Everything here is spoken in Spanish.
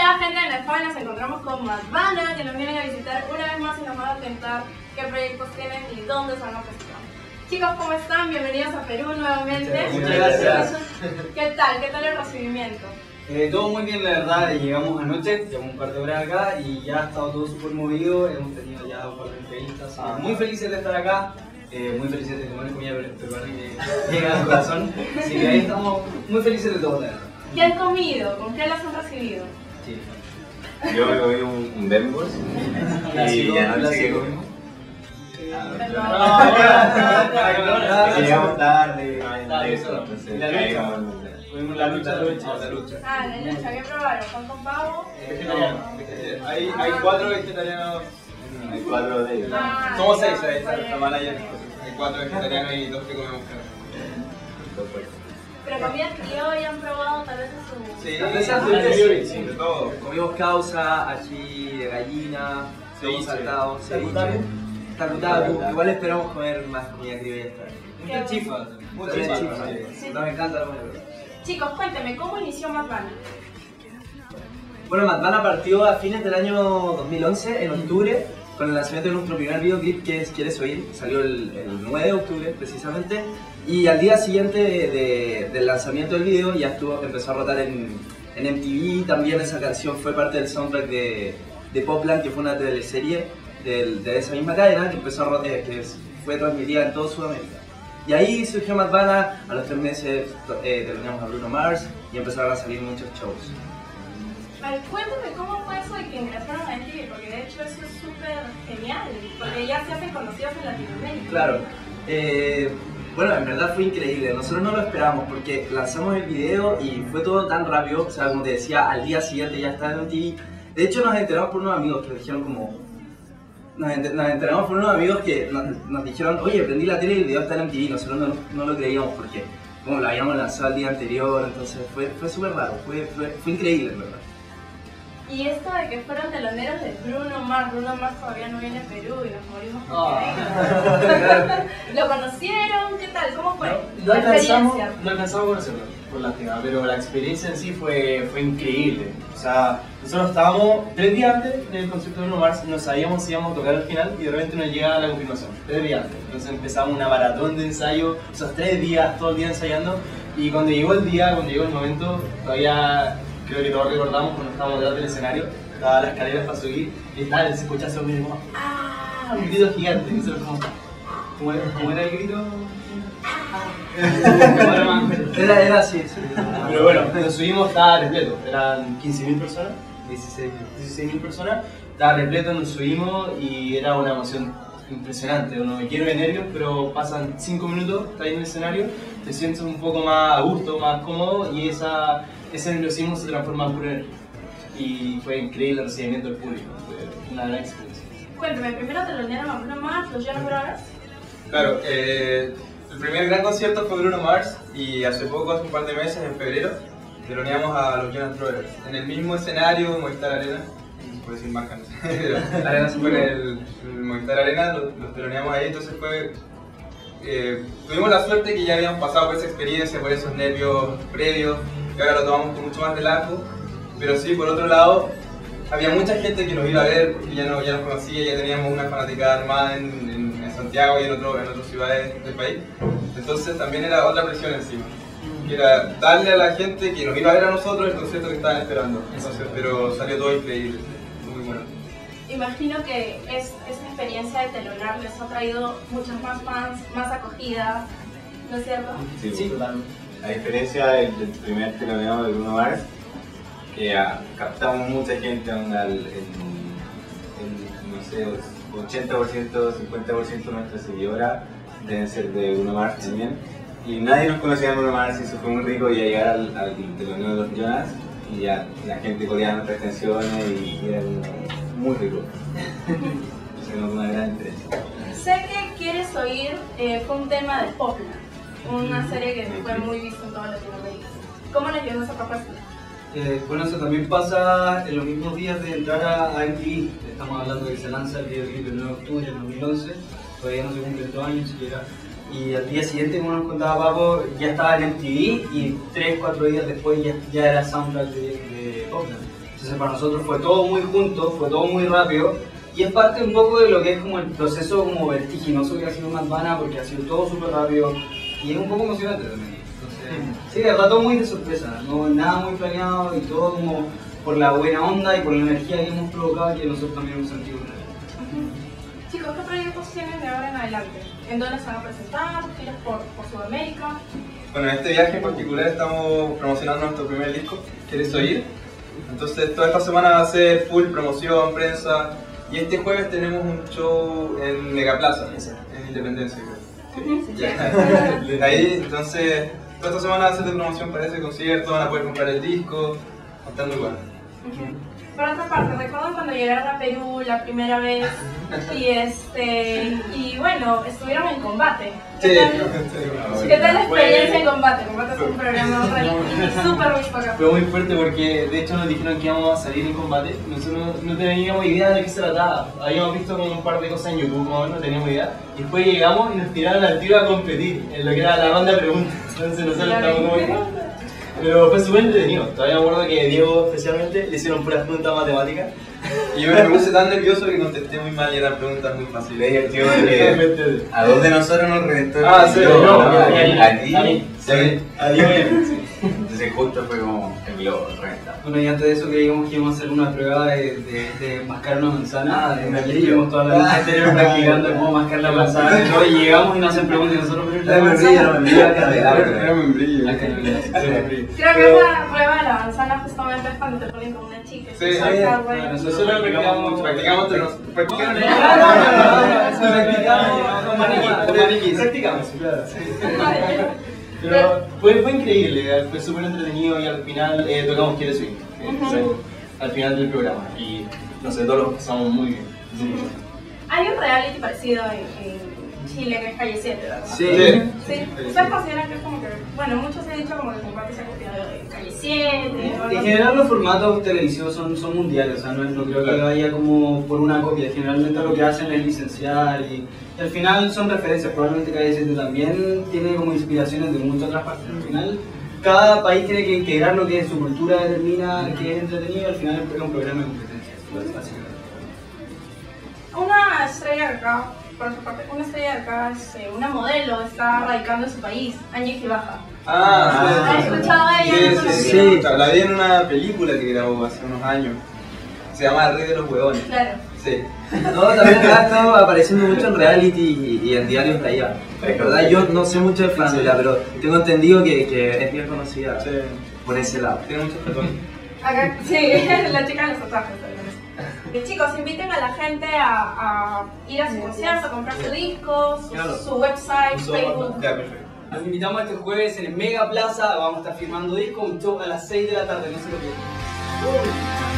Hola gente de Nepal, nos encontramos con Madvana, que nos vienen a visitar una vez más y nos van a contar qué proyectos tienen y dónde se van a presentar. Chicos, ¿cómo están? Bienvenidos a Perú nuevamente. Muchas gracias. ¿Qué tal? ¿Qué tal el recibimiento? Todo muy bien, la verdad. Llegamos anoche, llevamos un par de horas acá y ya ha estado todo súper movido. Hemos tenido ya un par de entrevistas. Muy felices de estar acá, muy felices de comer comida peruana que llega al corazón. Así que ahí estamos muy felices de todo, la verdad. ¿Qué han comido? ¿Con qué las han recibido? Sí. Yo me comí un Bembos y anoche que comimos. Llegamos tarde, Comimos la lucha. Ah, la lucha, ¿qué probaron? ¿Pan con pavo? Hay 4 vegetarianos. Hay 4 de ellos. Ah, Somos 6, ya, ahí está ya. la manager. Hay 4 vegetarianos y 2 que comemos carne. Pero comida criolla, ¿han probado tal vez en su...? Sí, de todo. Comimos causa, ají de gallina, Ceviche. saltado, ceviche, tacu. Igual esperamos comer más comida criolla esta vez. Muchas chifas. Muchas Muchas chifas. Sí. No, me encanta la comida. Chicos, cuénteme, ¿cómo inició Madvana? Bueno, Madvana partió a fines del año 2011, en octubre, con el lanzamiento de nuestro primer videoclip que es ¿Quieres oír? Salió el 9 de octubre precisamente, y al día siguiente del lanzamiento del video ya empezó a rotar en MTV. También esa canción fue parte del soundtrack de Popland, que fue una teleserie de esa misma cadena que empezó a rotar, que fue transmitida en toda Sudamérica. Y ahí surgió Madvana. A los 3 meses terminamos a Bruno Mars y empezaron a salir muchos shows. A ver, cuéntame cómo fue eso de que ingresaron a MTV, porque de hecho eso es súper genial, porque ya se hacen conocidos en Latinoamérica. Claro. Bueno, en verdad fue increíble. Nosotros no lo esperábamos porque lanzamos el video y fue todo tan rápido. O sea, como te decía, al día siguiente ya estaba en MTV. De hecho, nos enteramos por unos amigos que nos dijeron como... Nos enteramos por unos amigos que nos dijeron, oye, prendí la tele y el video está en MTV. Nosotros no lo creíamos porque como lo habíamos lanzado el día anterior, entonces fue súper raro, fue increíble, en verdad. Y esto de que fueron teloneros de Bruno Mars todavía no viene a Perú y nos morimos por venga. ¿Lo conocieron? ¿Qué tal? ¿Cómo fue? No La alcanzamos experiencia. a conocerlo por lástima, pero la experiencia en sí fue increíble. O sea, nosotros estábamos 3 días antes del concierto de Bruno Mars, no sabíamos si íbamos a tocar al final y de repente nos llega la confirmación, 3 días antes. Entonces empezamos una maratón de ensayo, esos 3 días, todo el día ensayando, y cuando llegó el momento, todavía creo que todos recordamos cuando estábamos detrás del escenario, estaban las escaleras para subir y se escuchaba ese mismo ¡ah! Un grito gigante, y nosotros como ¿cómo era el grito? Era así, sí. Pero bueno, nos subimos, estaba repleto, eran 15.000 personas, 16.000 personas, estaba repleto, nos subimos y era una emoción impresionante, uno me quiero de nervios, pero pasan 5 minutos, estás ahí en el escenario, te sientes un poco más a gusto, más cómodo y ese nerviosismo se transforma en pura energía. Y fue increíble el recibimiento del público, fue una gran experiencia. Cuéntame, primero telonearon a Bruno Mars, los Jonas Brothers. Claro, el primer gran concierto fue Bruno Mars y hace un par de meses, en febrero, teloneamos a los Jonas Brothers. En el mismo escenario, Movistar Arena, no puedo decir marca, no sé. Arena se fue en el Movistar Arena, los teloneamos ahí, entonces tuvimos la suerte que ya habíamos pasado por esa experiencia, por esos nervios previos, y ahora lo tomamos con mucho más relajo. Pero sí, por otro lado, había mucha gente que nos iba a ver, que ya nos conocía, ya teníamos una fanaticada armada en Santiago y en otras ciudades del país. Entonces también era otra presión encima. Que era darle a la gente que nos iba a ver a nosotros el concierto que estaban esperando. Entonces, pero salió todo increíble, muy bueno. Imagino que esta experiencia de telonear les ha traído muchos más fans, más acogida, ¿no es cierto? Sí, totalmente. A diferencia del primer teloneo de Bruno Mars, que captamos mucha gente, no sé, 80%, 50% de nuestra seguidora deben ser de Bruno Mars también. Y nadie nos conocía a Bruno Mars y eso fue muy rico, ya llegar al teloneo de los Jonas y ya la gente coreana nuestras canciones y era muy rico. Eso es una gran diferencia. Sé que Quieres oír fue un tema de Popland, una serie que fue muy vista en toda Latinoamérica. ¿Cómo les llegó esa propuesta? Bueno, eso también pasa en los mismos días de entrar a MTV. Estamos hablando de que se lanza el videoclip el 9 de octubre del 2011, todavía no se cumplen 2 años siquiera. Y al día siguiente, como nos contaba Paco, ya estaba en MTV y 3-4 días después ya era soundtrack de Popland. Entonces para nosotros fue todo muy junto, fue todo muy rápido. Y es parte un poco de lo que es como el proceso como vertiginoso que ha sido Mad Vana, porque ha sido todo súper rápido y es un poco emocionante también. Entonces, sí, de verdad todo muy de sorpresa, no nada muy planeado y todo como por la buena onda y por la energía que hemos provocado que nosotros también hemos sentido. Chicos, ¿qué proyectos tienen de ahora en adelante? ¿En dónde se van a presentar? ¿Giras por Sudamérica? Bueno, en este viaje en particular estamos promocionando nuestro primer disco, ¿Quieres oír? Entonces toda esta semana va a ser full promoción, prensa, y este jueves tenemos un show en Megaplaza, en Independencia, creo. Sí. Ya. Ahí, entonces, toda esta semana va a ser de promoción para ese concierto, van a poder comprar el disco, va a estar muy bueno. Por otra parte, recuerdo cuando llegaron a Perú la primera vez y bueno, estuvieron en Combate. Sí. ¿Qué tal la experiencia en Combate? Combate es un programa súper visto acá. Fue muy fuerte porque de hecho nos dijeron que íbamos a salir en Combate. Nosotros no teníamos idea de qué se trataba. Habíamos visto como un par de cosas en YouTube, no teníamos idea. Y después llegamos y nos tiraron al tiro a competir en lo que era la ronda de preguntas. Entonces nosotros estábamos como... Pero fue súper entretenido. Todavía me acuerdo que Diego especialmente le hicieron puras preguntas matemáticas. Y yo me puse tan nervioso que contesté muy mal y eran preguntas muy fáciles. Le dije al tío que a dos de nosotros nos reventó. Sí, a Diego. Entonces justo fue como el globo reventado. Bueno, y antes de eso creíamos que íbamos a hacer una prueba de mascar una manzana. de Y membrillo. estuvimos toda la noche anterior practicando cómo mascar la manzana. Y llegamos y nos hacen preguntas y nosotros La membrillo acá de Era membrillo. Creo que esa prueba de la manzana justamente es cuando te ponen con una chica. Sí, Nosotros practicamos mucho. Practicamos. Practicamos, claro. Pero fue increíble, fue súper entretenido y al final tocamos Quieres Swing, al final del programa y no sé, todos lo pasamos muy bien. Hay un reality parecido en Chile que es Calle 7, ¿verdad? Sí. ¿Ustedes consideran que es como que, bueno, muchos han dicho como que Combate se ha copiado de Calle 7? En general los formatos televisivos son mundiales, o sea, no creo que vaya como por una copia, generalmente lo que hacen es licenciar y al final son referencias, probablemente Calle 7 también tiene como inspiraciones de muchas otras partes, al final cada país tiene que integrar lo que su cultura determina que es entretenido y al final es un programa de competencia, básicamente. Una estrella de acá, por otra parte, una estrella de acá es una modelo, está radicando en su país, Angie Gibaja. ¿Has escuchado a ella? Sí, la vi en una película que grabó hace unos años. Se llama El Rey de los Huevones. Claro. Sí. No, también ha estado apareciendo mucho en reality y en diarios de allá. La verdad, yo no sé mucho de Francia, pero tengo entendido que es bien conocida por ese lado. Tiene muchos pelones. Acá, sí, la chica de los tatuajes. Chicos, inviten a la gente a ir a su concierto, a comprar su disco, su website, Facebook. Ya, perfecto. Los invitamos este jueves en el Mega Plaza, vamos a estar firmando disco, un show a las 6 de la tarde, no se lo pierdan.